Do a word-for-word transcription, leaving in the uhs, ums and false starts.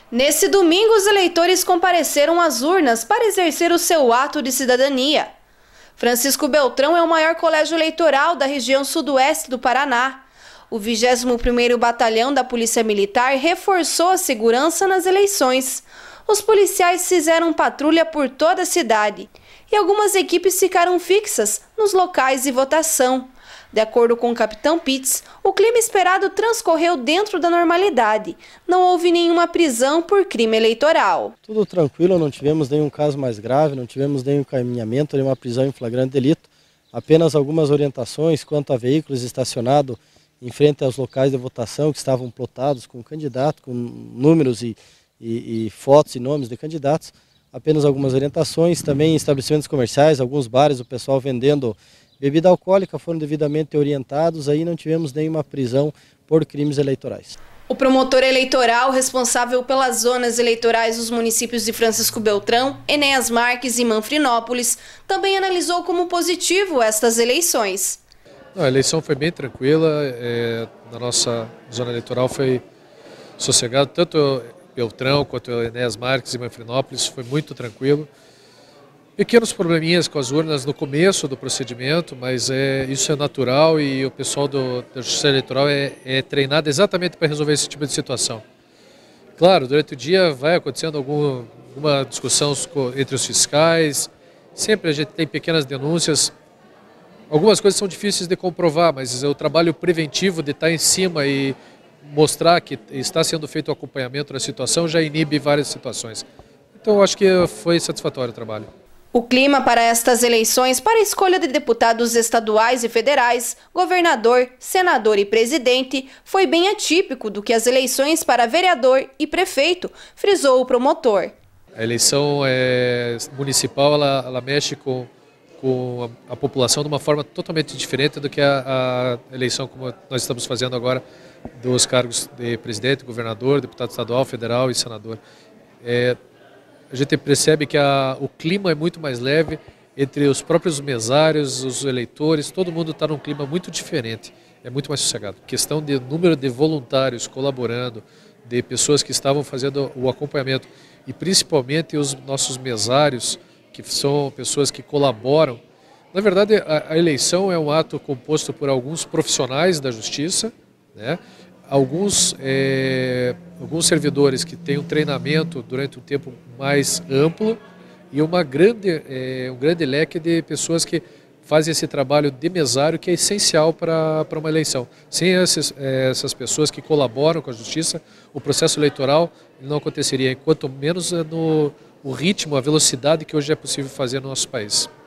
Nesse domingo, os eleitores compareceram às urnas para exercer o seu ato de cidadania. Francisco Beltrão é o maior colégio eleitoral da região sudoeste do Paraná. O vigésimo primeiro Batalhão da Polícia Militar reforçou a segurança nas eleições. Os policiais fizeram patrulha por toda a cidade e algumas equipes ficaram fixas nos locais de votação. De acordo com o capitão Pitts, o clima esperado transcorreu dentro da normalidade. Não houve nenhuma prisão por crime eleitoral. Tudo tranquilo, não tivemos nenhum caso mais grave, não tivemos nenhum encaminhamento, nenhuma prisão em flagrante delito. Apenas algumas orientações quanto a veículos estacionados em frente aos locais de votação que estavam plotados com candidatos, com números e, e, e fotos e nomes de candidatos. Apenas algumas orientações, também em estabelecimentos comerciais, alguns bares, o pessoal vendendo bebida alcoólica foram devidamente orientados, aí não tivemos nenhuma prisão por crimes eleitorais. O promotor eleitoral responsável pelas zonas eleitorais dos municípios de Francisco Beltrão, Enéas Marques e Manfrinópolis também analisou como positivo estas eleições. Não, a eleição foi bem tranquila, é, na nossa zona eleitoral foi sossegado, tanto Beltrão quanto Enéas Marques e Manfrinópolis, foi muito tranquilo. Pequenos probleminhas com as urnas no começo do procedimento, mas é, isso é natural e o pessoal do, da Justiça Eleitoral é, é treinado exatamente para resolver esse tipo de situação. Claro, durante o dia vai acontecendo algum, alguma discussão entre os fiscais, sempre a gente tem pequenas denúncias, algumas coisas são difíceis de comprovar, mas o trabalho preventivo de estar em cima e mostrar que está sendo feito o acompanhamento da situação já inibe várias situações. Então eu acho que foi satisfatório o trabalho. O clima para estas eleições para a escolha de deputados estaduais e federais, governador, senador e presidente foi bem atípico do que as eleições para vereador e prefeito, frisou o promotor. A eleição é, municipal ela, ela mexe com, com a, a população de uma forma totalmente diferente do que a, a eleição como nós estamos fazendo agora dos cargos de presidente, governador, deputado estadual, federal e senador. É, A gente percebe que a, o clima é muito mais leve entre os próprios mesários, os eleitores, todo mundo está num clima muito diferente, é muito mais sossegado. Questão de número de voluntários colaborando, de pessoas que estavam fazendo o acompanhamento e principalmente os nossos mesários, que são pessoas que colaboram. Na verdade, a, a eleição é um ato composto por alguns profissionais da justiça, né? Alguns, é, alguns servidores que têm um treinamento durante um tempo mais amplo e uma grande, é, um grande leque de pessoas que fazem esse trabalho de mesário que é essencial para, para uma eleição. Sem essas, é, essas pessoas que colaboram com a justiça, o processo eleitoral não aconteceria, enquanto menos no o ritmo, a velocidade que hoje é possível fazer no nosso país.